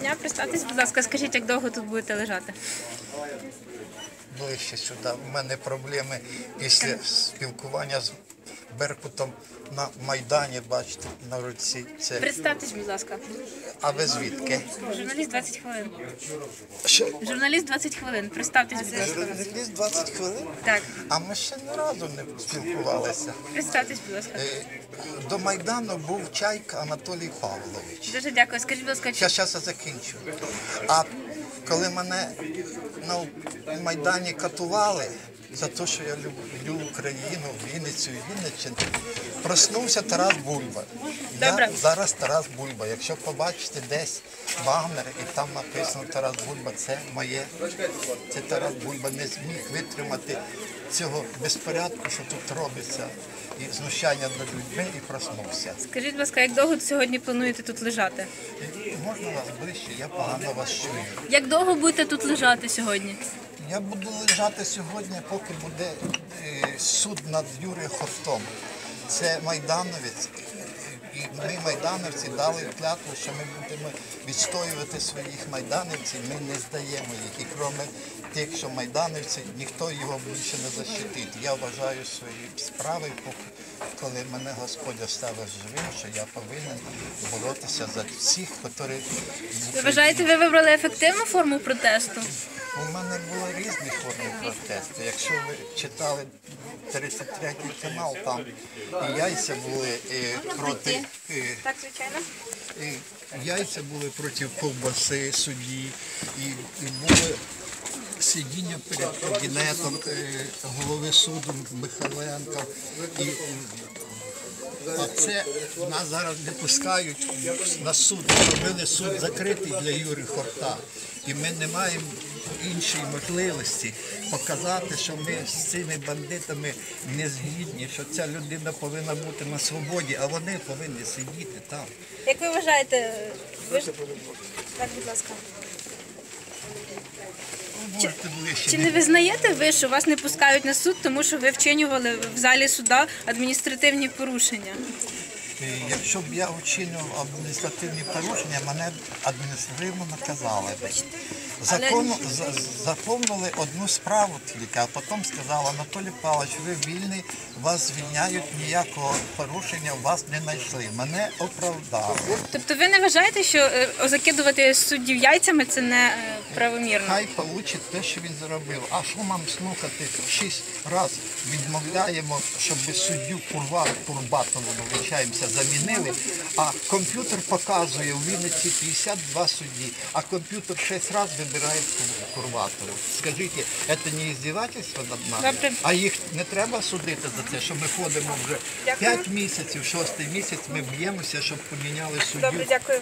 Представтесь, будь ласка, скажіть, як довго тут будете лежати? Ближче сюди. У мене проблеми після спілкування з Беркутом на Майдані, бачите, на руці. Це... Представтесь, будь ласка. А ви звідки? Журналіст 20 хвилин. Що? Журналіст 20 хвилин. Представтесь, будь ласка. Журналіст 20 хвилин? Так. А ми ще ні разу не спілкувалися. Представтесь, будь ласка. До Майдану був Чайка Анатолій Павлович. Дуже дякую. Скажіть, будь ласка, Зараз я закінчу. А коли мене на Майдані катували за те, що я люблю Україну, Вінницю і Вінниччину, проснувся Тарас Бульба. Добре. Я зараз Тарас Бульба. Якщо побачите десь банер і там написано Тарас Бульба, це моє. Це Тарас Бульба не зміг витримати цього безпорядку, що тут робиться, і знущання над людьми, і проснувся. скажіть, будь ласка, як довго сьогодні плануєте тут лежати? Можна вас ближче? Я погано вас чую. Як довго будете тут лежати сьогодні? Я буду лежати сьогодні, поки буде суд над Юрієм Хортом. Це майдановець. І ми, майдановці, дали клятву, що ми будемо відстоювати своїх майдановців, ми не здаємо їх. І крім тих, що майдановці, ніхто його більше не защитить. Я вважаю свої справи, коли мене Господь оставив живим, що я повинен боротися за всіх, які... Ви вважаєте, ви вибрали ефективну форму протесту? У мене були різні форми протесту. Якщо ви читали 33-й канал, там і яйця були проти... Так, звичайно. Яйця були проти ковбаси, судді, і були сидіння перед кабінетом голови суду Михайленка. А це нас зараз не пускають на суд. Зробили суд закритий для Юрія Хорта. І ми не маємо іншої можливості показати, що ми з цими бандитами не згідні, що ця людина повинна бути на свободі, а вони повинні сидіти там. Як ви вважаєте, Так, будь ласка. Чи не визнаєте ви, що вас не пускають на суд, тому що ви вчинювали в залі суда адміністративні порушення? Якщо б я вчинив адміністративні порушення, мене адміністративно наказали. Заповнили одну справу тільки, а потім сказали: Анатолій Павлович, ви вільний, вас звільняють, ніякого порушення у вас не знайшли. Мене оправдали. Тобто ви не вважаєте, що закидувати суддів яйцями – це не правомірно? Хай получить те, що він зробив. А що нам слухати? 6 разів відмовляємо, щоб суддю Курбатову, вибачаємося, замінили, а комп'ютер показує у Вінниці 52 судді, а комп'ютер 6 разів вибирає Курбатову. Скажіть, це не іздівательство над нами? Добре. А їх не треба судити за це, що ми ходимо вже 5 місяців, 6-й місяць ми б'ємося, щоб поміняли суддю. Добре, дякую.